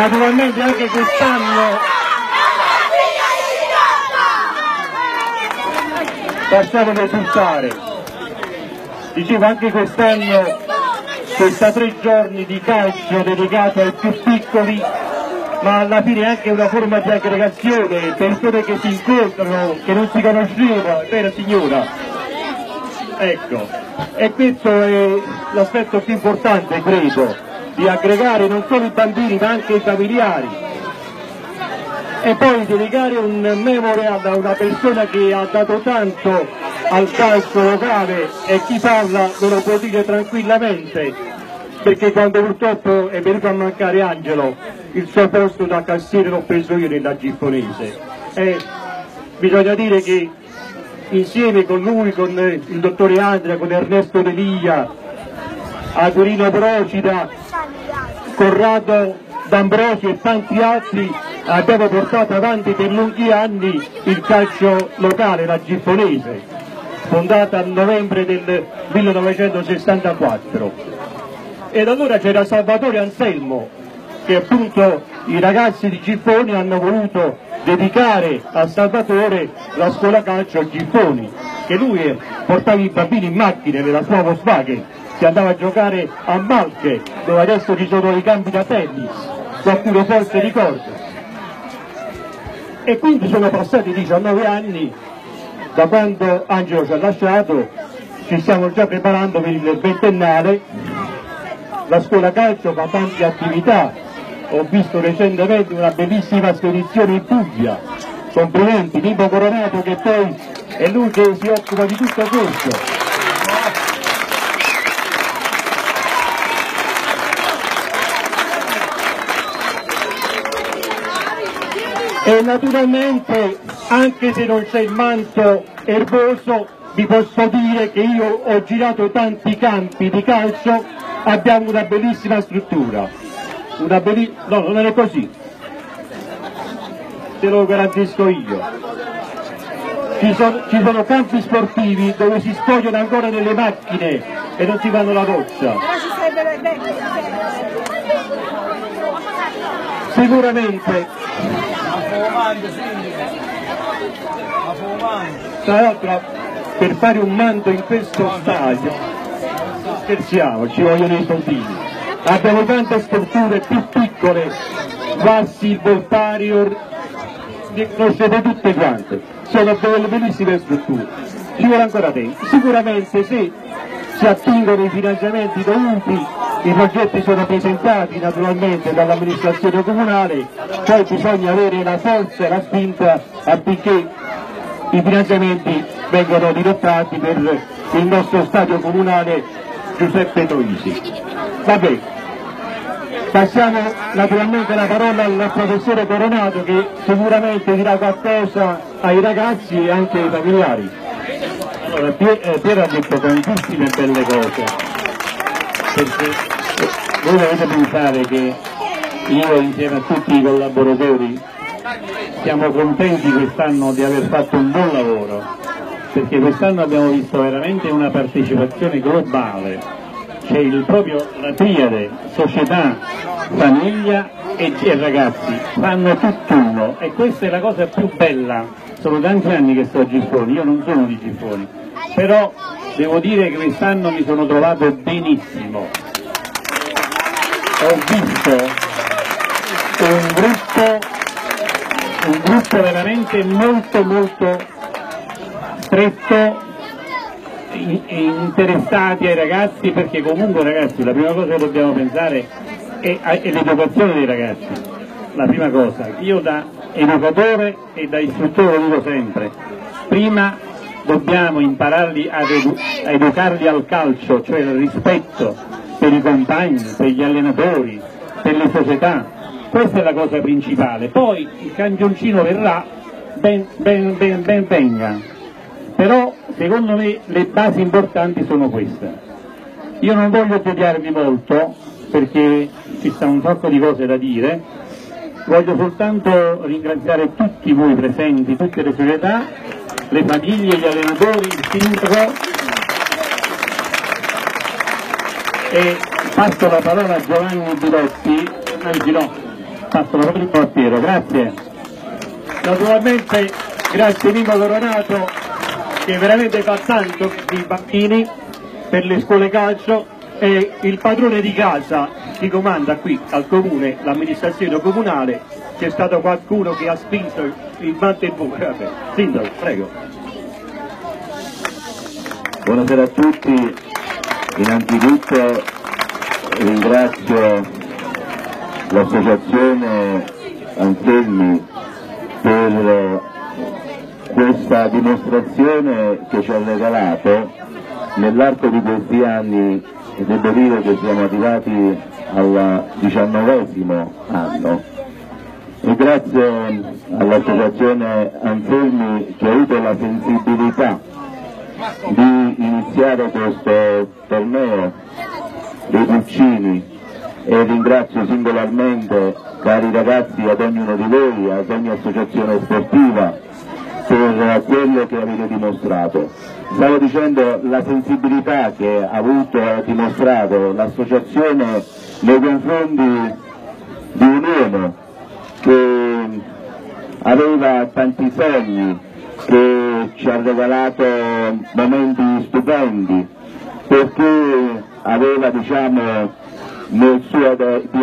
Naturalmente anche quest'anno lasciamo risultare, dicevo anche quest'anno questa 3 giorni di calcio dedicato ai più piccoli, ma alla fine è anche una forma di aggregazione, persone che si incontrano, che non si conoscevano, vero signora? Ecco, e questo è l'aspetto più importante, credo, di aggregare non solo i bambini ma anche i familiari. E poi dedicare un memorial a una persona che ha dato tanto al calcio locale, e chi parla me lo può dire tranquillamente, perché quando purtroppo è venuto a mancare Angelo, il suo posto da cassiere l'ho preso io nella Giffonese. E bisogna dire che insieme con lui, con il dottore Andrea, con Ernesto Delia, Adurino Procida, Corrado D'Ambrosi e tanti altri, abbiamo portato avanti per lunghi anni il calcio locale, la Giffonese, fondata a novembre del 1964. Ed allora c'era Salvatore Anselmo, che appunto i ragazzi di Giffoni hanno voluto dedicare a Salvatore la scuola calcio Giffoni, che lui portava i bambini in macchina nella sua Volkswagen, si andava a giocare a Malche, dove adesso ci sono i campi da tennis, qualcuno forse ricorda. E quindi sono passati 19 anni da quando Angelo ci ha lasciato, ci stiamo già preparando per il 20ennale, la scuola calcio fa tante attività, ho visto recentemente una bellissima spedizione in Puglia, complimenti, Nimo Coronato, che poi è lui che si occupa di tutto questo. E naturalmente, anche se non c'è il manto erboso, vi posso dire che io ho girato tanti campi di calcio, abbiamo una bellissima struttura, no, non è così, te lo garantisco io. Ci sono campi sportivi dove si spogliano ancora delle macchine e non si fanno la doccia. Sicuramente. Tra l'altro, per fare un manto in questo stadio, scherziamo, ci vogliono i soldini. Abbiamo tante strutture più piccole, Vassi, il Voltario, le conoscete tutte quante, sono delle bellissime strutture, ci vuole ancora tempo. Sicuramente se si attingono i finanziamenti dovuti, i progetti sono presentati naturalmente dall'amministrazione comunale, poi bisogna avere la forza e la spinta affinché i finanziamenti vengano dirottati per il nostro stadio comunale Giuseppe Troisi. Vabbè, passiamo naturalmente la parola al professore Coronato, che sicuramente dirà qualcosa ai ragazzi e anche ai familiari. Allora, Piero ha detto tantissime belle cose, perché voi dovete pensare che io insieme a tutti i collaboratori siamo contenti quest'anno di aver fatto un buon lavoro, perché quest'anno abbiamo visto veramente una partecipazione globale, c'è proprio la triade, società, famiglia e ragazzi, fanno tutt'uno, e questa è la cosa più bella. Sono tanti anni che sto a Giffoni, io non sono di Giffoni, però devo dire che quest'anno mi sono trovato benissimo. Ho visto un gruppo veramente molto stretto, interessati ai ragazzi, perché comunque ragazzi la prima cosa che dobbiamo pensare è l'educazione dei ragazzi. La prima cosa, io da educatore e da istruttore lo dico sempre, prima dobbiamo impararli a educarli al calcio, cioè il rispetto per i compagni, per gli allenatori, per le società, questa è la cosa principale. Poi il campioncino verrà, ben venga, però secondo me le basi importanti sono queste. Io non voglio tediarvi molto perché ci sta un sacco di cose da dire, voglio soltanto ringraziare tutti voi presenti, tutte le società, le famiglie, gli allenatori, il sindaco, e passo la parola a Giovanni Bilotti, anzi no, Passo la parola a Piero, grazie. Naturalmente grazie Nino Coronato che veramente fa tanto per i bambini, per le scuole calcio, e il padrone di casa che comanda qui al comune, l'amministrazione comunale. C'è stato qualcuno che ha spinto il Magdeburgo. Vabbè, Sindaco, prego. Buonasera a tutti, innanzitutto ringrazio l'associazione Anselmi per questa dimostrazione che ci ha regalato nell'arco di questi anni, e devo dire che siamo arrivati al 19° anno. E grazie all'associazione Anselmi che ha avuto la sensibilità di iniziare questo torneo dei Pulcini, e ringrazio singolarmente, cari ragazzi, ad ognuno di voi, ad ogni associazione sportiva per quello che avete dimostrato. Stavo dicendo la sensibilità che ha dimostrato l'associazione nei confronti di un uomo che aveva tanti sogni, che ci ha regalato momenti stupendi, perché aveva, diciamo, nel suo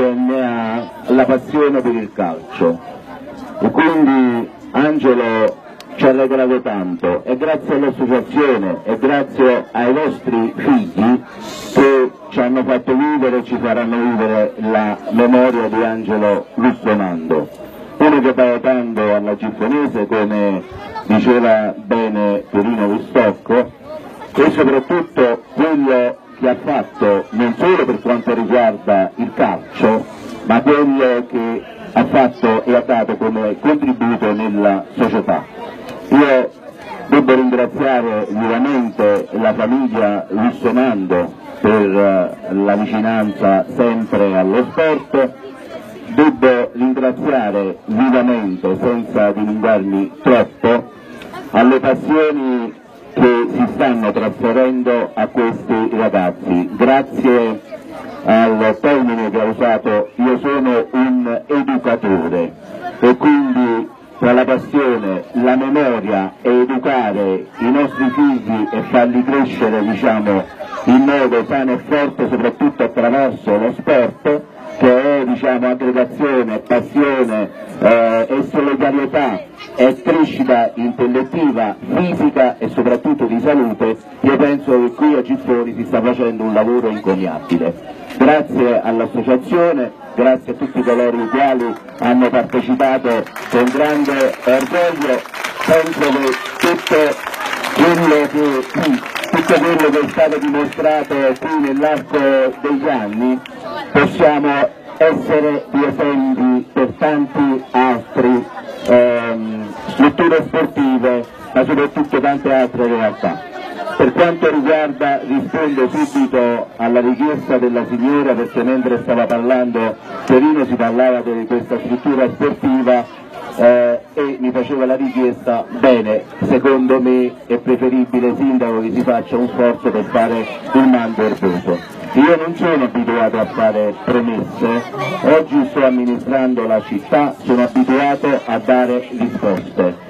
DNA la passione per il calcio, e quindi Angelo ci ha regalato tanto, e grazie all'associazione e grazie ai vostri figli che ci hanno fatto vivere e ci faranno vivere la memoria di Angelo Lustonando, uno che va votando alla Giffonese, come diceva bene Torino Vistocco, e soprattutto quello che ha fatto non solo per quanto riguarda il calcio, ma quello che ha fatto e ha dato come contributo nella società. Io devo ringraziare vivamente la famiglia Lustonando per la vicinanza sempre allo sport, devo ringraziare vivamente, senza dilungarmi troppo, alle passioni che si stanno trasferendo a questi ragazzi. Grazie al termine che ha usato, io sono un educatore, e quindi tra la passione, la memoria e educare i nostri figli e farli crescere, diciamo, in modo sano e forte, soprattutto attraverso lo sport, che è, diciamo, aggregazione, passione e solidarietà e crescita intellettiva, fisica e soprattutto di salute, io penso che qui a Giffoni si sta facendo un lavoro incommiabile. Grazie all'associazione, grazie a tutti coloro i quali hanno partecipato con grande orgoglio. Penso che tutto quello che è stato dimostrato qui nell'arco degli anni possiamo essere di esempi per tanti altri strutture sportive, ma soprattutto tante altre realtà. Per quanto riguarda, rispondo subito alla richiesta della signora, perché mentre stava parlando Torino si parlava di questa struttura sportiva e mi faceva la richiesta. Bene, secondo me è preferibile, sindaco, che si faccia un sforzo per fare il mando erboso. Io non sono abituato a fare promesse, oggi sto amministrando la città, sono abituato a dare risposte.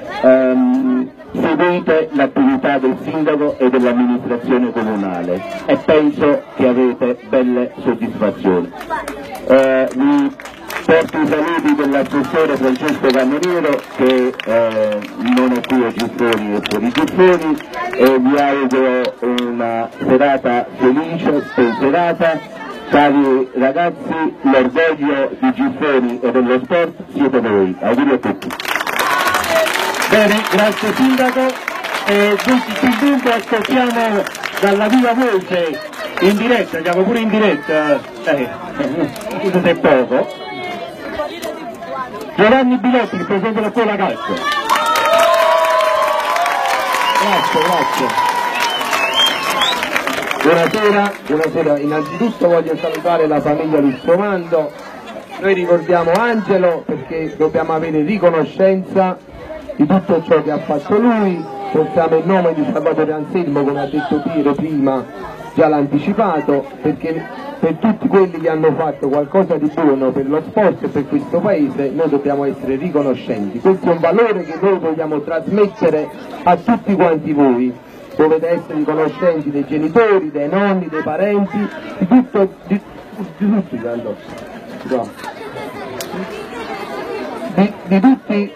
Seguite l'attività del sindaco e dell'amministrazione comunale e penso che avete belle soddisfazioni. Vi porto i saluti dell'assessore Francesco Cannoniero, che non è qui a Giffoni e fuori Giffoni, e vi auguro una serata felice, spensierata. Cari ragazzi, l'orgoglio di Giffoni e dello sport siete voi. Auguri a tutti. Bene, grazie sindaco, e dunque ascoltiamo dalla viva voce in diretta, siamo pure in diretta, scusa se è poco, Giovanni Bilotti, il presidente della scuola calcio. Grazie. Buonasera, innanzitutto voglio salutare la famiglia Lustonando. Noi ricordiamo Angelo perché dobbiamo avere riconoscenza di tutto ciò che ha fatto lui. Portiamo il nome di Salvatore Anselmo, come ha detto Piero prima, già l'ha anticipato, perché per tutti quelli che hanno fatto qualcosa di buono per lo sport e per questo paese, noi dobbiamo essere riconoscenti. Questo è un valore che noi vogliamo trasmettere a tutti quanti voi. Dovete essere riconoscenti dei genitori, dei nonni, dei parenti, di tutti, di tutti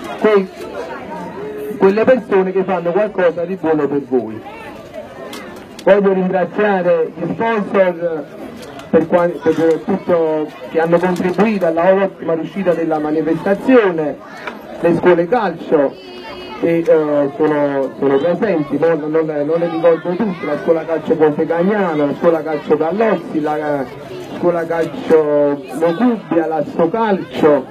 quelle persone che fanno qualcosa di buono per voi. Voglio ringraziare gli sponsor per tutto che hanno contribuito alla ottima riuscita della manifestazione, le scuole calcio che sono presenti, non le ricordo tutte, la scuola calcio Pontecagnano, la scuola calcio Gallozzi, la scuola calcio Locubbia, l'Asso Calcio.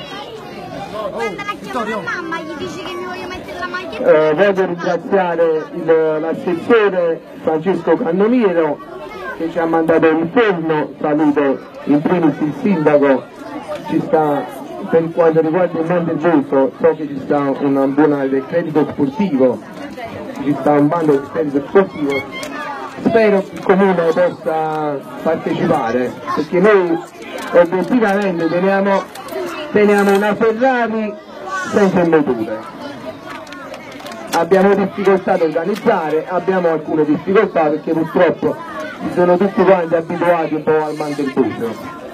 Mamma gli dice che mi voglio mettere la maglia. Voglio ringraziare l'assessore Francesco Cannoniero che ci ha mandato un forno, saluto in primis il sindaco, ci sta, per quanto riguarda il Montevoso so che ci sta una buona del credito sportivo, ci sta un bando del credito sportivo, spero che il comune possa partecipare perché noi obiettivamente teniamo una Ferrari senza il motore. Abbiamo difficoltà ad organizzare, abbiamo alcune difficoltà perché purtroppo ci sono tutti quanti abituati un po' al Mandelboso,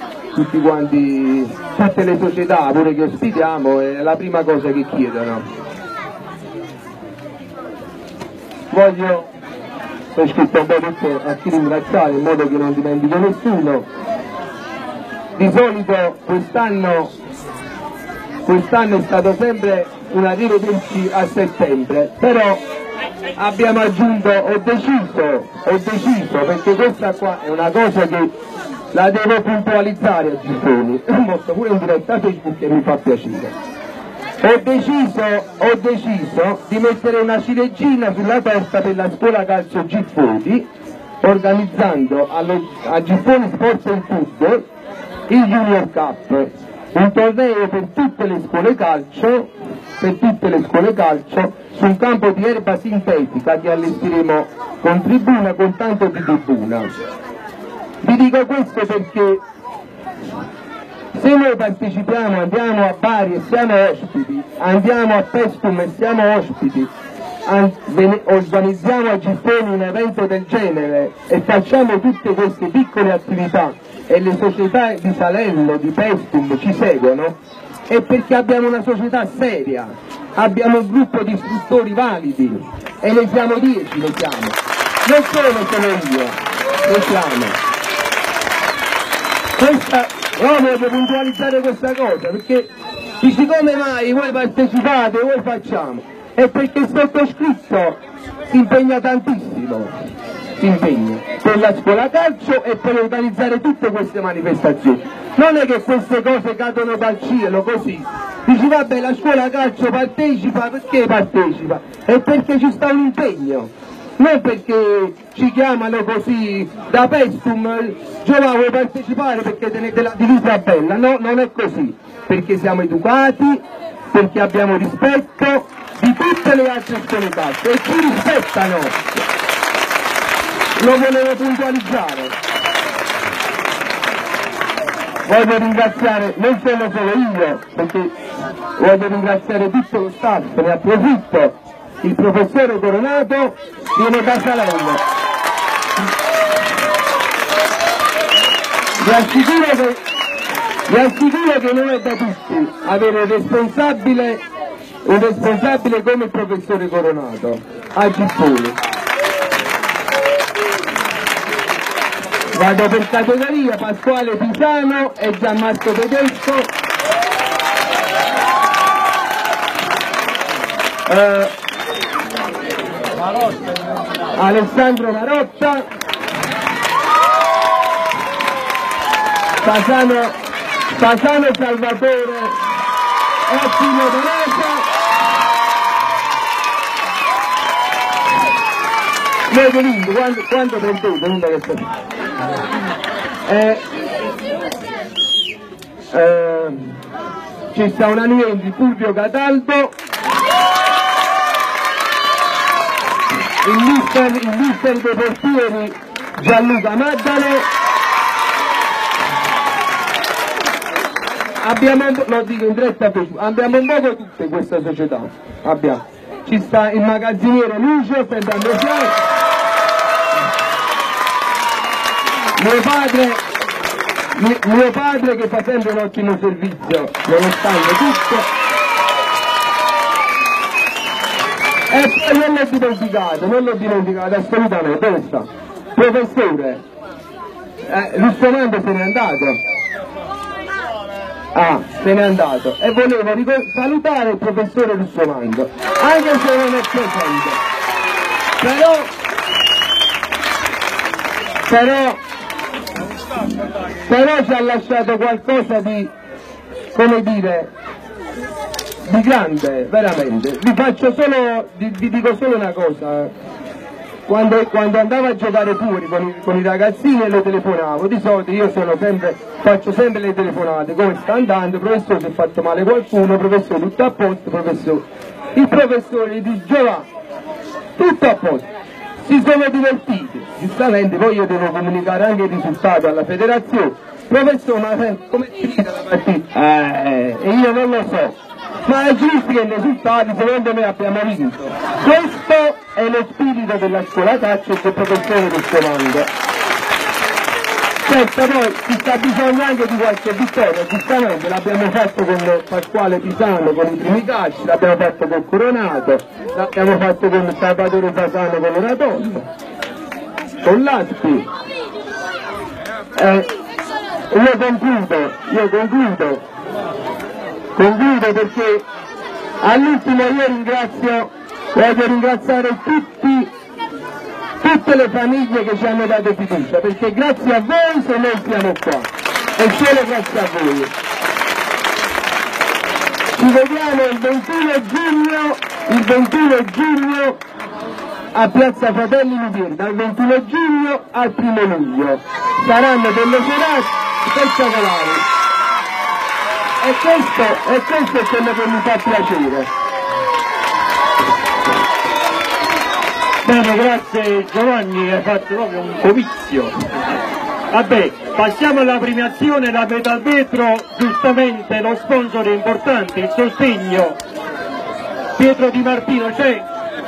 tutte le società pure che ospitiamo è la prima cosa che chiedono. Ho scritto un po' tutto a chi ringraziare in modo che non dimentico nessuno. Di solito quest'anno è stato sempre un arrivederci a settembre, però abbiamo aggiunto, ho deciso perché questa qua è una cosa che la devo puntualizzare a Giffoni, ho messo pure in diretta Facebook che mi fa piacere. Ho deciso di mettere una ciliegina sulla testa per la scuola calcio Giffoni, organizzando a Giffoni Sport and Football il Junior Cup, un torneo per tutte le scuole calcio su un campo di erba sintetica che allestiremo con tribuna, con tanto di tribuna. Vi dico questo perché se noi partecipiamo, andiamo a Bari e siamo ospiti, andiamo a Pestum e siamo ospiti, organizziamo a Giffoni un evento del genere e facciamo tutte queste piccole attività e le società di Salerno, di Pestum ci seguono, è perché abbiamo una società seria, abbiamo un gruppo di istruttori validi e ne siamo 10, non sono io, ne siamo. Voglio puntualizzare questa cosa perché dici come mai voi partecipate, voi facciamo, è perché il sottoscritto si impegna tantissimo, per la scuola calcio e per organizzare tutte queste manifestazioni. Non è che queste cose cadono dal cielo così, dici vabbè la scuola calcio partecipa, perché partecipa? È perché ci sta un impegno, non perché ci chiamano così da Pestum, Giova vuoi partecipare perché tenete la divisa bella, no, non è così, perché siamo educati, perché abbiamo rispetto di tutte le altre scuole calcio e ci rispettano, lo volevo puntualizzare. Voglio ringraziare, non sono solo io, perché voglio ringraziare tutto lo staff, ne approfitto, il professore Coronato viene da Salerno. Vi assicuro che non è da tutti avere un responsabile come il professore Coronato a Giffoni. Vado per categoria: Pasquale Pisano e Gianmarco Tedesco, Alessandro Marotta, Fasano Salvatore e Pino Donato. Noi che vinto, quando prendete? Non che ci sta un anniversario di Fulvio Cataldo, il mister dei portieri Gianluca Maddalo abbiamo, lo dico in diretta, abbiamo un poco tutte in questa società, abbiamo. Ci sta il magazziniere Lucio, sempre Andresiano, mio padre che fa sempre un ottimo servizio, nonostante tutto. E poi non l'ho dimenticato assolutamente, dove sta? Professore, Russomando se n'è andato. Ah, se n'è andato. E volevo salutare il professore Russomando, anche se non è presente. Però ci ha lasciato qualcosa di, come dire, di grande, veramente. Vi dico solo una cosa. Quando andavo a giocare fuori con i ragazzini e lo telefonavo, di solito io faccio sempre le telefonate, come sta andando, professore si è fatto male qualcuno, professore tutto a posto, professore. Il professore dice Giovanni, tutto a posto, si sono divertiti, giustamente poi io devo comunicare anche il risultato alla federazione, professore ma come è finita la partita? E io non lo so. Ma è giusto che i risultati secondo me abbiamo vinto. Questo è lo spirito della scuola calcio e del professore Russomando. Certo poi ci sta bisogno anche di qualche vittoria, giustamente l'abbiamo fatto con Pasquale Pisano con i primi calci, l'abbiamo fatto con Coronato, l'abbiamo fatto con Salvatore Fasano con l'Oratorio, con l'Aspi. Io concludo perché all'ultimo io voglio ringraziare tutte le famiglie che ci hanno dato fiducia, perché grazie a voi se noi siamo qua, e solo grazie a voi. Ci vediamo il 21 giugno a Piazza Fratelli Lupieri, dal 21 giugno al 1° luglio. Saranno delle serate spettacolari. E questo è quello che mi fa piacere. Bene, grazie Giovanni, hai fatto proprio un comizio. Vabbè, passiamo alla premiazione, la Metalvetro, giustamente lo sponsor è importante, il sostegno. Pietro Di Martino c'è?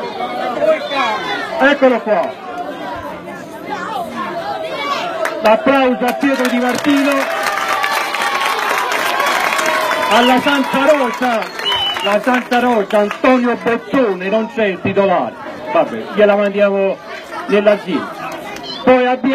Eccolo qua. L'applauso a Pietro Di Martino. Alla Santa Rosa, Antonio Bottone, non c'è il titolare, vabbè, gliela mandiamo nell'azienda. Poi abbiamo